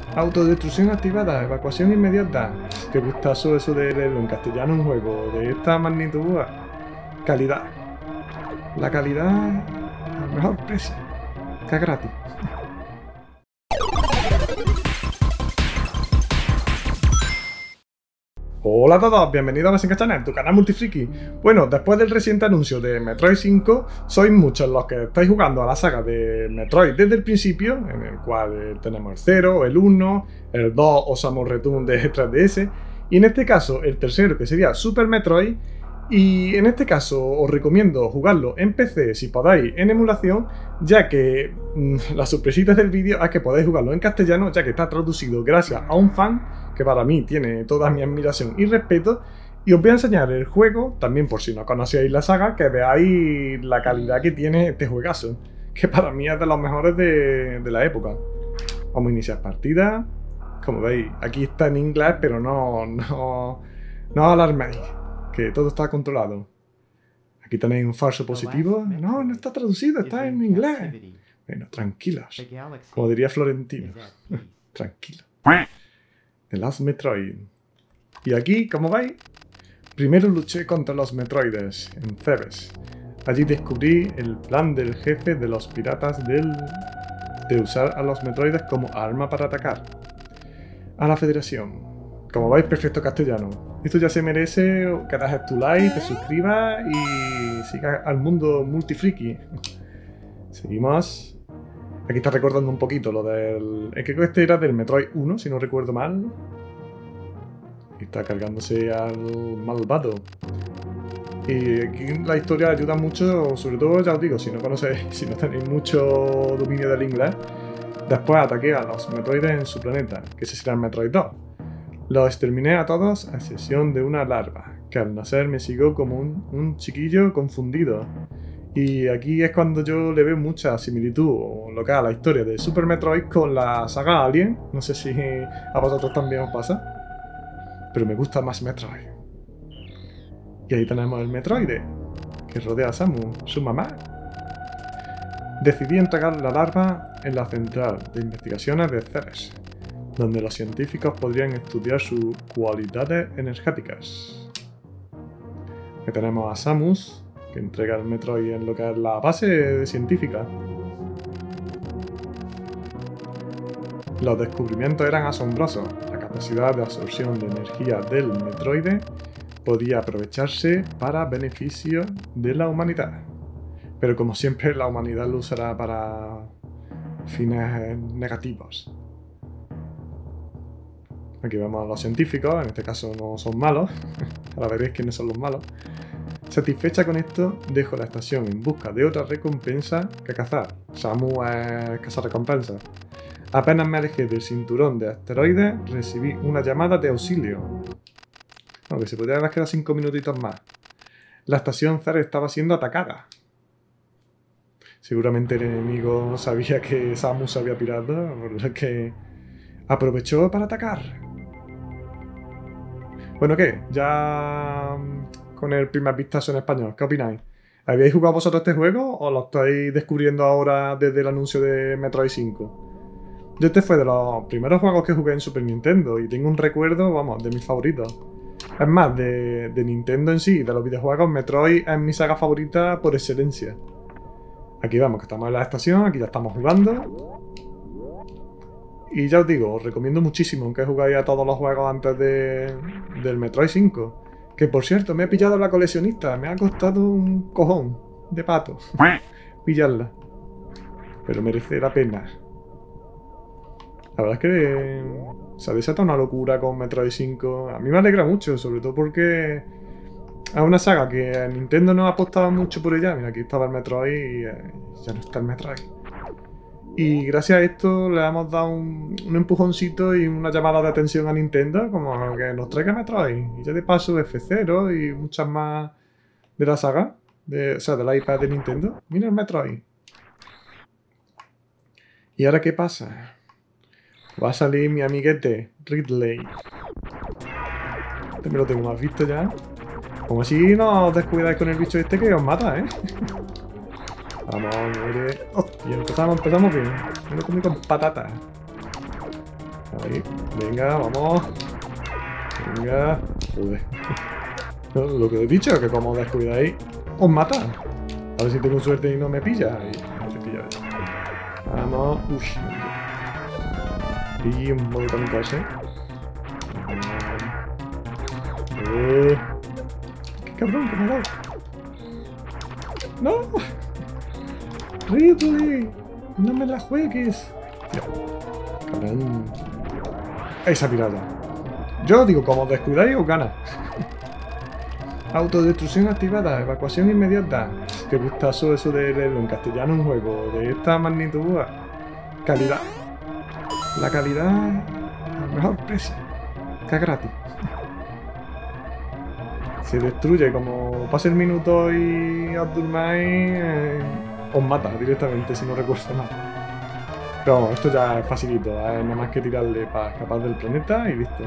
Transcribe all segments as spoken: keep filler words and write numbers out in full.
Autodestrucción activada, evacuación inmediata. Qué gustazo eso de leerlo en castellano, un juego de esta magnitud. Calidad. La calidad al mejor precio. Que es gratis. Hola a todos, bienvenidos a Basinga Channel, tu canal multifriki. Bueno, después del reciente anuncio de Metroid cinco, sois muchos los que estáis jugando a la saga de Metroid desde el principio, en el cual tenemos el cero, el uno, el dos o Samus Return de tres D S, y en este caso el tercero, que sería Super Metroid. Y en este caso os recomiendo jugarlo en P C si podáis en emulación, ya que mmm, las sorpresitas del vídeo es que podéis jugarlo en castellano, ya que está traducido gracias a un fan que para mí tiene toda mi admiración y respeto. Y os voy a enseñar el juego, también por si no conocíais la saga, que veáis la calidad que tiene este juegazo, que para mí es de los mejores de, de la época. Vamos a iniciar partida. Como veis, aquí está en inglés, pero no, no, no os alarméis, que todo está controlado. Aquí tenéis un falso positivo. No, no está traducido, está en inglés. Bueno, tranquilos. Como diría Florentino. Tranquilo. The Last Metroid. Y aquí, como veis, primero luché contra los Metroides en Thebes. Allí descubrí el plan del jefe de los piratas del, de usar a los Metroides como arma para atacar a la Federación. Como veis, perfecto castellano. Esto ya se merece que dejes tu like, te suscribas y sigas al mundo multifriki. Seguimos. Aquí está recordando un poquito lo del... Es que este era del Metroid uno, si no recuerdo mal. Y está cargándose al malvado. Y aquí la historia ayuda mucho, sobre todo, ya os digo, si no conocéis, si no tenéis mucho dominio del inglés. Después ataqué a los Metroides en su planeta, que ese será el Metroid dos. Los exterminé a todos a excepción de una larva, que al nacer me siguió como un, un chiquillo confundido. Y aquí es cuando yo le veo mucha similitud, o lo que es a la historia de Super Metroid con la saga Alien. No sé si a vosotros también os pasa, pero me gusta más Metroid. Y ahí tenemos el Metroide, que rodea a Samus, su mamá. Decidí entregar la larva en la central de investigaciones de Thebes, donde los científicos podrían estudiar sus cualidades energéticas. Aquí tenemos a Samus, que entrega el Metroid en lo que es la base científica. Los descubrimientos eran asombrosos. La capacidad de absorción de energía del Metroide podía aprovecharse para beneficio de la humanidad. Pero como siempre, la humanidad lo usará para fines negativos. Aquí vemos a los científicos, en este caso no son malos, ahora veréis quiénes son los malos. Satisfecha con esto, dejo la estación en busca de otra recompensa que cazar. Samus es cazar recompensas. Apenas me alejé del cinturón de asteroides, recibí una llamada de auxilio. Aunque se podría haber quedado cinco minutitos más. La estación Zar estaba siendo atacada. Seguramente el enemigo sabía que Samus se había pirado, por lo que aprovechó para atacar. Bueno, ¿qué? Ya con el primer vistazo en español, ¿qué opináis? ¿Habéis jugado vosotros este juego o lo estáis descubriendo ahora desde el anuncio de Metroid cinco? Yo este fue de los primeros juegos que jugué en Super Nintendo y tengo un recuerdo, vamos, de mis favoritos. Es más, de, de Nintendo en sí, de los videojuegos, Metroid es mi saga favorita por excelencia. Aquí vemos que estamos en la estación, aquí ya estamos jugando. Y ya os digo, os recomiendo muchísimo que jugáis a todos los juegos antes de, del Metroid cinco. Que por cierto, me he pillado la coleccionista, me ha costado un cojón de pato pillarla. Pero merece la pena. La verdad es que se ha desatado una locura con Metroid cinco. A mí me alegra mucho, sobre todo porque es una saga que Nintendo no apostaba mucho por ella. Mira, aquí estaba el Metroid y eh, ya no está el Metroid. Y gracias a esto le hemos dado un, un empujoncito y una llamada de atención a Nintendo, como que nos traiga Metroid. Y ya de paso F cero y muchas más de la saga, de, o sea, de la I P de Nintendo. Mira el Metroid. ¿Y ahora qué pasa? Va a salir mi amiguete, Ridley. Este me lo tengo más visto ya. Como si no os descuidáis con el bicho este que os mata, ¿eh? Vamos, mire. Hostia, empezamos, empezamos bien. Me lo comí con patatas. Ahí, venga, vamos. Venga. Joder. No, lo que he dicho es que como descuidáis, os mata. A ver si tengo suerte y no me pilla. Ahí, no te pilla. Vamos. Uy. Y un montón de cosas. Eh. ¡Qué cabrón que me ha dado! ¡No! ¡Ridley! ¡No me la juegues! Cabrón. Esa pirata. Yo digo, como descuidáis, os gana. Autodestrucción activada, evacuación inmediata. Qué gustazo eso de leerlo en castellano un juego de esta magnitud. Calidad. La calidad al mejor precio. Que es gratis. Se destruye, como pase el minuto y os durmáis, eh, os mata directamente si no recuerdo mal. Pero vamos, esto ya es facilito, es nada más que tirarle para escapar del planeta y listo.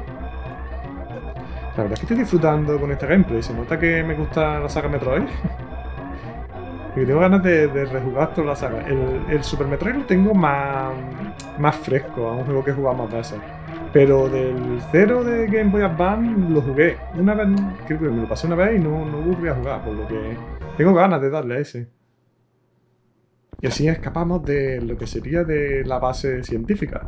La verdad es que estoy disfrutando con este gameplay, se nota que me gusta la saga Metroid. Y que tengo ganas de, de rejugar toda la saga. El, el Super Metroid lo tengo más, más fresco, a un juego que he jugado más veces. Pero del cero de Game Boy Advance lo jugué una vez, creo que me lo pasé una vez y no, no volví a jugar, por lo que tengo ganas de darle a ese. Y así escapamos de lo que sería de la base científica.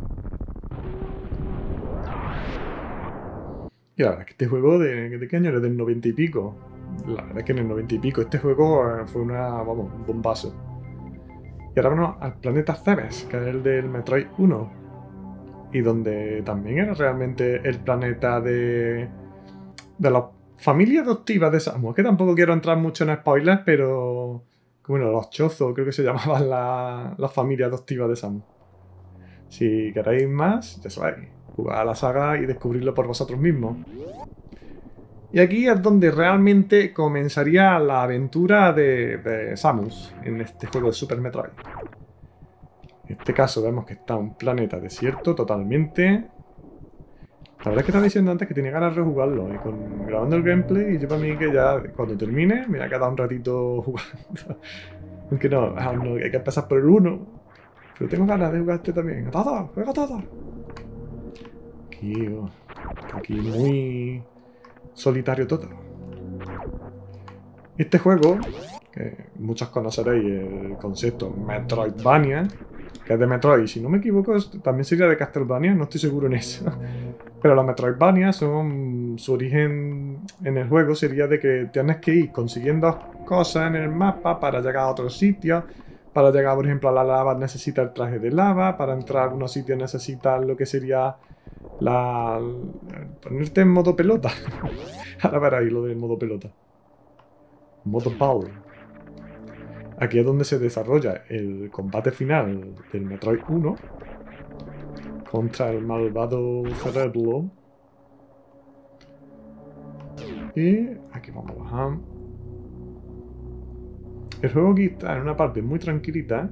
Y la verdad es que este juego, ¿de, de qué año era? Del noventa y pico. La verdad es que en el noventa y pico este juego fue una, vamos, un bombazo. Y ahora vamos al planeta Cebes, que es el del Metroid uno. Y donde también era realmente el planeta de, de la familia adoptiva de Samus. Es que tampoco quiero entrar mucho en spoilers, pero... Bueno, los chozos creo que se llamaban la, la familia adoptiva de Samus. Si queréis más, ya sabéis, jugar a la saga y descubrirlo por vosotros mismos. Y aquí es donde realmente comenzaría la aventura de, de Samus en este juego de Super Metroid. En este caso vemos que está un planeta desierto totalmente. La verdad es que estaba diciendo antes que tenía ganas de rejugarlo y con, grabando el gameplay, y yo para mí que ya cuando termine me voy a quedar un ratito jugando. Aunque no, no, hay que empezar por el uno. Pero tengo ganas de jugar este también. ¡A todo! ¡Juega a todo! Aquí, oh, aquí muy solitario todo. Este juego, que muchos conoceréis el concepto Metroidvania, que es de Metroid, si no me equivoco, también sería de Castlevania, no estoy seguro en eso. Pero las Metroidvania son... su origen en el juego sería de que tienes que ir consiguiendo cosas en el mapa para llegar a otros sitios. Para llegar, por ejemplo, a la lava necesitas el traje de lava. Para entrar a algunos sitios necesitas lo que sería la... ponerte en modo pelota. Ahora veréis lo del modo pelota. Modo Power. Aquí es donde se desarrolla el combate final del Metroid uno contra el malvado Cerebro. Y aquí vamos a bajar. El juego aquí está en una parte muy tranquilita.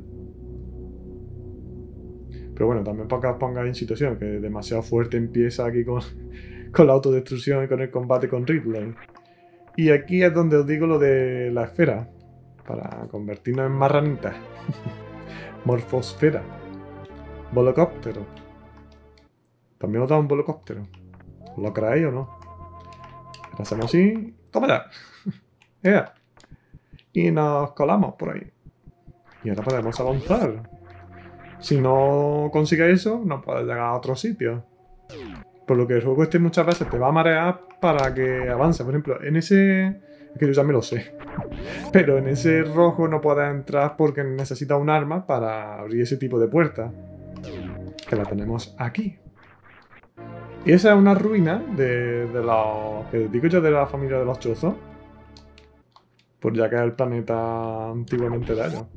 Pero bueno, también para que os pongáis en situación, que demasiado fuerte empieza aquí con, con la autodestrucción y con el combate con Ridley. Y aquí es donde os digo lo de la esfera. Para convertirnos en marranitas. Morfosfera. Volocóptero. También os da un volocóptero. ¿Lo creéis o no? Ahora hacemos así. ¡Toma ya! ¡Ea! Y nos colamos por ahí. Y ahora podemos avanzar. Si no consigues eso, no puedes llegar a otro sitio. Por lo que el juego este muchas veces te va a marear para que avance. Por ejemplo, en ese... Es que yo ya me lo sé. Pero en ese rojo no puedes entrar porque necesitas un arma para abrir ese tipo de puerta. Que la tenemos aquí. Y esa es una ruina de, de los... que digo yo de la familia de los chozos. Pues ya que es el planeta antiguamente de ellos.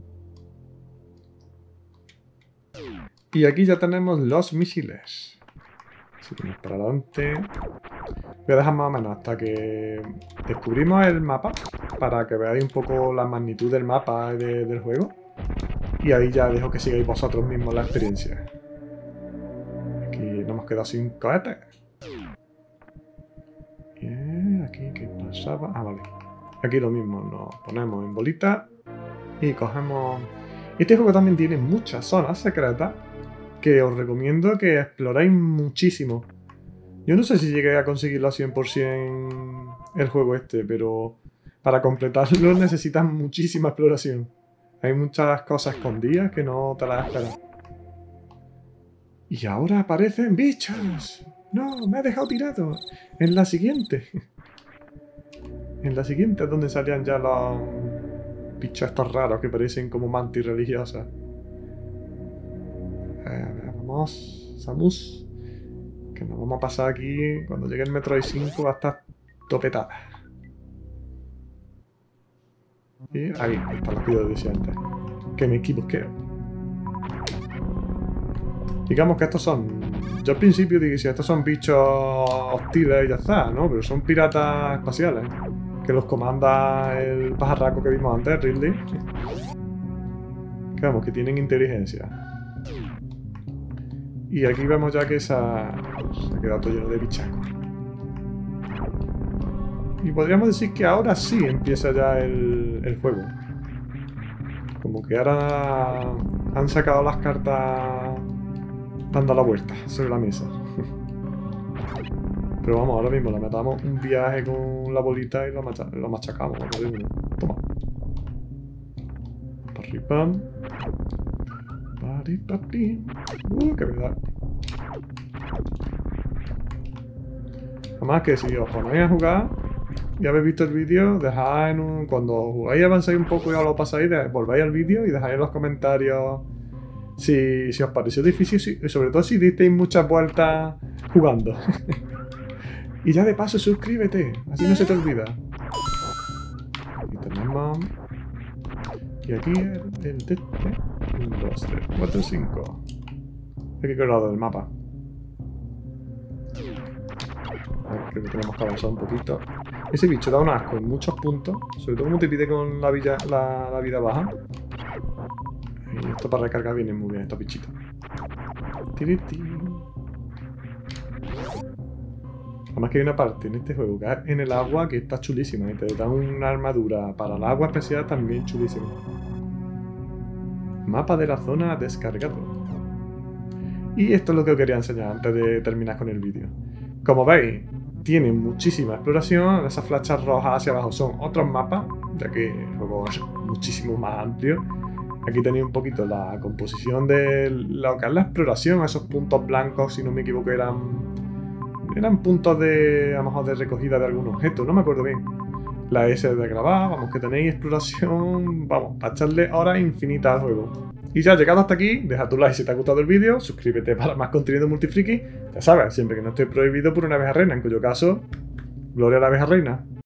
Y aquí ya tenemos los misiles. Seguimos para adelante. Voy a dejar más o menos hasta que descubrimos el mapa, para que veáis un poco la magnitud del mapa de, del juego. Y ahí ya dejo que sigáis vosotros mismos la experiencia. Aquí nos hemos quedado sin cohetes. Y aquí, ¿qué pasaba? Ah, vale. Aquí lo mismo, nos ponemos en bolita y cogemos... Este juego también tiene muchas zonas secretas que os recomiendo que exploráis muchísimo. Yo no sé si llegué a conseguirlo a cien por cien el juego este, pero para completarlo necesitas muchísima exploración. Hay muchas cosas escondidas que no te las esperas. Y ahora aparecen bichos. No, me he dejado tirado. En la siguiente. En la siguiente es donde salían ya los bichos estos raros que parecen como mantis religiosas. Eh, vamos, Samus. Que nos vamos a pasar aquí. Cuando llegue el Metroid cinco va a estar topetada. Y ahí, ahí están los que yo decía antes. Que me equivoqué. Digamos que estos son... Yo al principio dije, si estos son bichos hostiles y ya está, ¿no? Pero son piratas espaciales. Que los comanda el pajarraco que vimos antes, Ridley. Que vamos, que tienen inteligencia. Y aquí vemos ya que se ha, se ha quedado todo lleno de bichacos. Y podríamos decir que ahora sí empieza ya el, el juego. Como que ahora han sacado las cartas dando la vuelta sobre la mesa. Pero vamos, ahora mismo le metamos un viaje con la bolita y lo, macha lo machacamos. Toma. Parripam. Paripapi. Uh, qué verdad. Además que si os ponéis a jugar, ya habéis visto el vídeo, dejad en un... Cuando jugáis avanzáis un poco y os lo pasáis, volváis al vídeo y dejáis en los comentarios si, si os pareció difícil si, y sobre todo si disteis muchas vueltas jugando. Y ya de paso suscríbete, así no se te olvida. Y tenemos... Y aquí el, el de este. uno, dos, tres, cuatro, cinco. Aquí que lado del mapa. A ver, creo que tenemos que avanzar un poquito. Ese bicho da un asco en muchos puntos. Sobre todo como te pide con la, villa, la, la vida baja. Y esto para recargar viene muy bien, estos bichitos. Tiriti. Además que hay una parte en este juego que es en el agua que está chulísima. Y te da una armadura para el agua especial también chulísima. Mapa de la zona descargado. Y esto es lo que os quería enseñar antes de terminar con el vídeo. Como veis, tiene muchísima exploración. Esas flechas rojas hacia abajo son otros mapas, ya que el juego es muchísimo más amplio. Aquí tenéis un poquito la composición de lo que es la exploración. Esos puntos blancos, si no me equivoco, eran... Eran puntos de, a lo mejor, de recogida de algún objeto, no me acuerdo bien. La S de grabar, vamos, que tenéis exploración, vamos, a echarle horas infinitas al juego. Y ya, llegado hasta aquí, deja tu like si te ha gustado el vídeo, suscríbete para más contenido multifriki. Ya sabes, siempre que no esté prohibido por una abeja reina, en cuyo caso, gloria a la abeja reina.